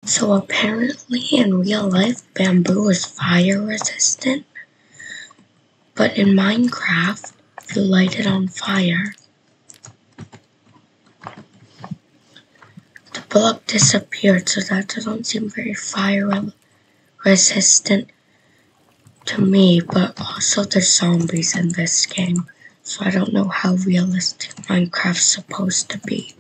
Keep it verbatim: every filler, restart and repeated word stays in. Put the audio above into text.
So apparently in real life, bamboo is fire resistant, but in Minecraft, if you light it on fire, the block disappeared, so that doesn't seem very fire resistant to me, but also there's zombies in this game, so I don't know how realistic Minecraft's supposed to be.